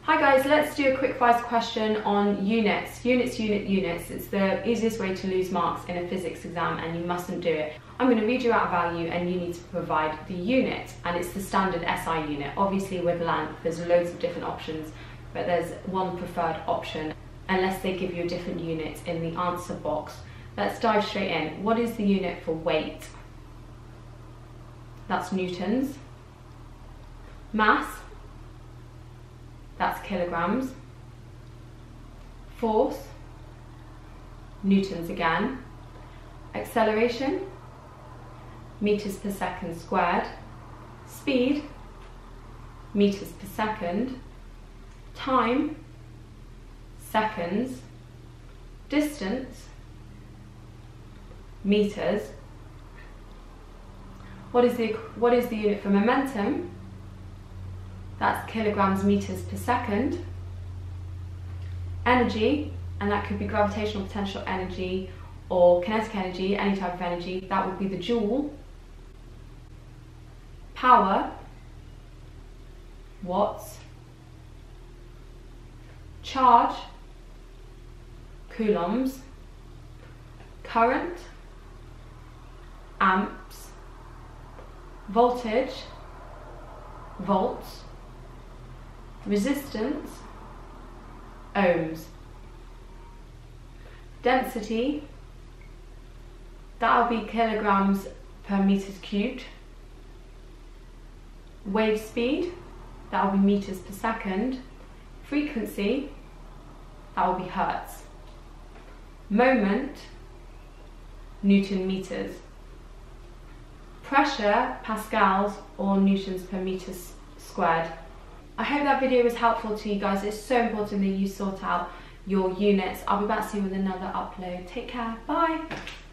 Hi guys, let's do a quick fire question on units. Units. It's the easiest way to lose marks in a physics exam and you mustn't do it. I'm going to read you out a value and you need to provide the unit, and it's the standard SI unit. Obviously with length there's loads of different options, but there's one preferred option unless they give you a different unit in the answer box. Let's dive straight in. What is the unit for weight? That's newtons. Mass, that's kilograms. Force, newtons again. Acceleration, meters per second squared. Speed, meters per second. Time, seconds. Distance, meters. What is the unit for momentum? That's kilograms meters per second. Energy, and that could be gravitational potential energy or kinetic energy, any type of energy, that would be the joule. Power, watts. Charge, coulombs. Current, amps. Voltage, volts. Resistance, ohms. Density, that'll be kilograms per meters cubed. Wave speed, that'll be meters per second. Frequency, that will be hertz. Moment, Newton meters. Pressure, pascals or newtons per meters squared. I hope that video was helpful to you guys. It's so important that you sort out your units. I'll be back soon with another upload. Take care, bye.